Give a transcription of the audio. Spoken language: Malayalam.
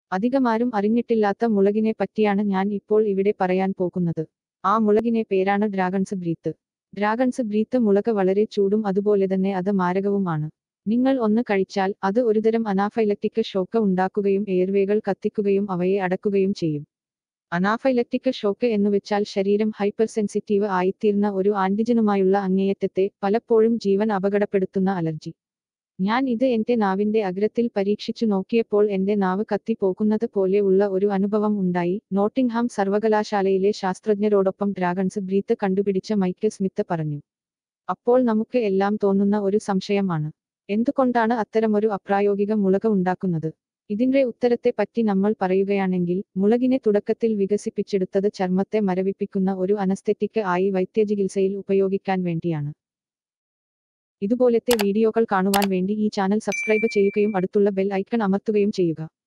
അധികമാരും അറിഞ്ഞിട്ടില്ലാത്ത മുളകിനെ പറ്റിയാണ് ഞാൻ ഇപ്പോൾ ഇവിടെ പറയാൻ പോകുന്നത്. ആ മുളകിനെ പേരാണ് ഡ്രാഗൺസ് ബ്രീത്ത്. ഡ്രാഗൺസ് ബ്രീത്ത് മുളക് വളരെ ചൂടും അതുപോലെ തന്നെ അത് മാരകവുമാണ്. നിങ്ങൾ ഒന്ന് കഴിച്ചാൽ അത് ഒരുതരം അനാഫൈലക്റ്റിക് ഷോക്ക് ഉണ്ടാക്കുകയും എയർവേകൾ കത്തിക്കുകയും അവയെ അടക്കുകയും ചെയ്യും. അനാഫൈലക്റ്റിക് ഷോക്ക് എന്നുവെച്ചാൽ ശരീരം ഹൈപ്പർ സെൻസിറ്റീവ് ആയിത്തീർന്ന ഒരു ആന്റിജനുമായുള്ള അങ്ങേയറ്റത്തെ, പലപ്പോഴും ജീവൻ അപകടപ്പെടുത്തുന്ന അലർജി. ഞാൻ ഇത് എന്റെ നാവിന്റെ അഗ്രത്തിൽ പരീക്ഷിച്ചു നോക്കിയപ്പോൾ എന്റെ നാവ് കത്തി പോകുന്നത് പോലെ ഉള്ള ഒരു അനുഭവം ഉണ്ടായി. നോട്ടിംഗ്ഹാം സർവകലാശാലയിലെ ശാസ്ത്രജ്ഞരോടൊപ്പം ഡ്രാഗൺസ് ബ്രീത്ത് കണ്ടുപിടിച്ച മൈക്ക് സ്മിത്ത് പറഞ്ഞു. അപ്പോൾ നമുക്ക് എല്ലാം തോന്നുന്ന ഒരു സംശയമാണ്, എന്തുകൊണ്ടാണ് അത്തരമൊരു അപ്രായോഗിക മുളക് ഉണ്ടാക്കുന്നത്? ഇതിന്റെ ഉത്തരത്തെ പറ്റി നമ്മൾ പറയുകയാണെങ്കിൽ, മുളകിനെ തുടക്കത്തിൽ വികസിപ്പിച്ചെടുത്തത് ചർമ്മത്തെ മരവിപ്പിക്കുന്ന ഒരു അനസ്തെറ്റിക് ആയി വൈദ്യചികിത്സയിൽ ഉപയോഗിക്കാൻ വേണ്ടിയാണ്. ഇതുപോലത്തെ വീഡിയോകൾ കാണുവാൻ വേണ്ടി ഈ ചാനൽ സബ്സ്ക്രൈബ് ചെയ്യുകയും അടുത്തുള്ള ബെൽ ഐക്കൺ അമർത്തുകയും ചെയ്യുക.